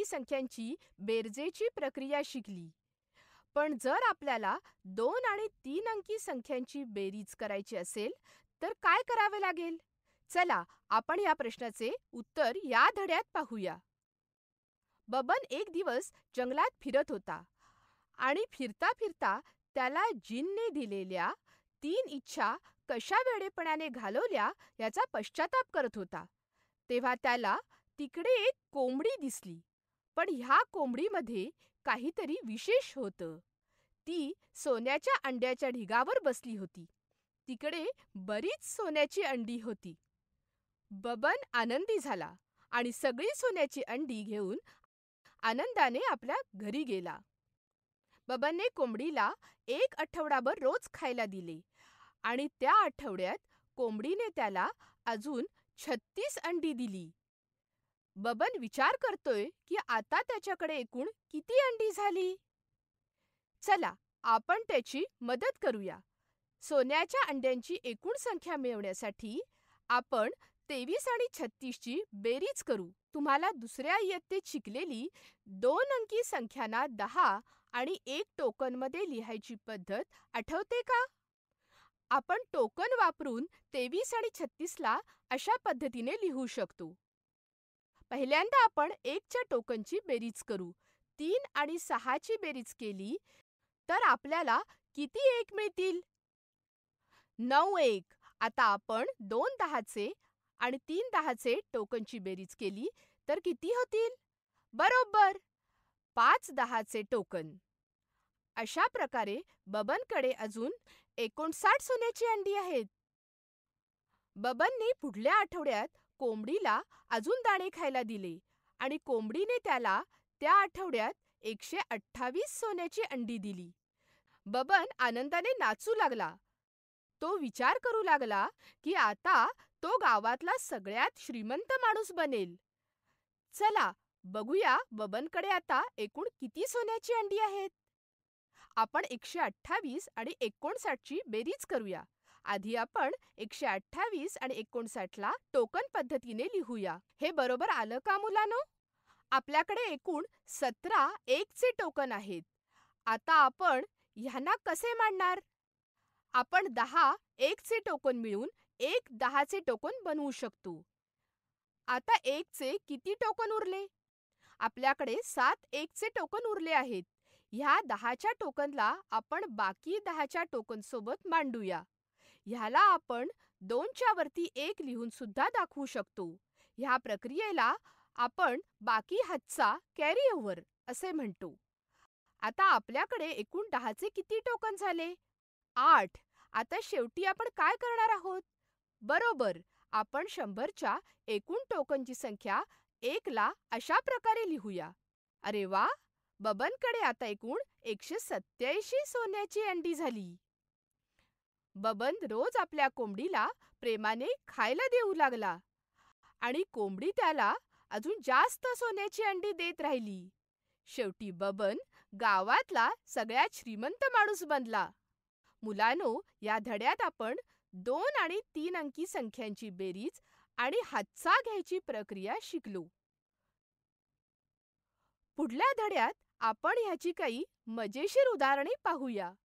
अंकी संख्यांची बेरजेची प्रक्रिया शिकली. पण जर आपल्याला 2 आणि 3 अंकी संख्यांची बेरीज करायची असेल, तर काय करावे लागेल? चला, आपण या प्रश्नाचे उत्तर या धड्यात पाहूया. बबन एक दिवस जंगलात फिरत होता आणि फिरता फिरता त्याला जिनने दिलेल्या 3 इच्छा कशा वेडेपणाने घालवल्या याचा पश्चाताप करत होता. तेव्हा त्याला तिकडे एक कोंबडी दिसली. पण ह्या कोंबडीमध्ये काहीतरी विशेष होतं. ती सोन्याच्या अंड्याच्या ढिगावर बसली होती. तिकडे बरीच सोन्याची अंडी होती. बबन आनंदी झाला आणि सगळी सोन्याची अंडी घेऊन आनंदाने आपल्या घरी गेला. बबनने कोंबडीला 1 आठवडाभर रोज खायला दिले आणि त्या आठवड्यात कोंबडीने त्याला अजून 36 अंडी दिली. बबन विचार करतोय की आता त्याच्याकडे एकूण किती अंडी झाली. चला, आपण त्याची मदत करूया. सोन्याच्या अंड्यांची एकूण संख्या मिळवण्यासाठी आपण 23 आणि 36 ची बेरीज करू. तुम्हाला दुसऱ्या इयत्तेत शिकलेली 2 अंकी संख्यांना 10 आणि 1 टोकनमध्ये लिहायची पद्धत आठवते का? आपण टोकन वापरून 23 आणि 36 ला अशा पद्धतीने लिहू शकतो. पहिल्यांदा आपण 1 च्या टोकनची बेरीज करू. 3 आणि 6 ची बेरीज केली तर आपल्याला किती 1 मिळतील? 9 1. आता आपण 2 10चे आणि 3 10चे टोकनची बेरीज केली तर किती होतील? बरोबर, 5 10चे टोकन. अशा प्रकारे बबनकडे अजून 59 सोन्याची अंडी आहेत. बबनने पुढल्या आठवड्यात कोंबडीला अजून दाणे खायला दिले आणि कोंबडीने त्याला त्या आठवड्यात 128 सोन्याची अंडी दिली. बबन आनंदाने नाचू लागला. तो विचार करू लागला की आता तो गावातला सगळ्यात श्रीमंत माणूस बनेल. चला, बघूया बबनकडे आता एकूण किती सोन्याची अंडी आहेत. आपण 128 आणि 59 ची बेरीज करूया. आधी आपण 128 आणि 59 ला टोकन पद्धतीने लिहूया. हे बरोबर आलं का मुलांनो? आपल्याकडे एकूण 17 1 चे टोकन आहेत. आता आपण ह्यांना कसे मांडणार? आपण 10 1 चे टोकन मिळून 1 10चे टोकन बनवू शकतो. आता 1 चे किती टोकन उरले? आपल्याकडे 7 1 चे टोकन उरले आहेत. ह्या 10च्या टोकनला आपण बाकी 10च्या टोकन सोबत मांडूया. ह्याला आपण 2च्या वरती 1 लिहून सुद्धा दाखवू शकतो. ह्या प्रक्रियेला आपण बाकी हातचा कॅरी ओव्हर असे म्हणतो. आता आपल्याकडे एकूण 10चे किती टोकन झाले? 8. आता शेवटी आपण काय करणार आहोत? बरोबर, आपण 100च्या एकूण टोकनची संख्या 1 ला अशा प्रकारे लिहूया. अरे वा, बबनकडे आता एकूण 187 सोन्याची अंडी झाली. बबन रोज आपल्या कोंबडीला प्रेमाने खायला देऊ लागला आणि कोंबडी त्याला अजून जास्त सोन्याची अंडी देत राहिली. शेवटी बबन गावातला सगळ्यात श्रीमंत माणूस बनला. मुलांनो, या धड्यात आपण 2 आणि 3 अंकी संख्यांची बेरीज आणि हातचा घ्यायची प्रक्रिया शिकलो. पुढल्या धड्यात आपण ह्याची काही मजेशीर उदाहरणे पाहूया.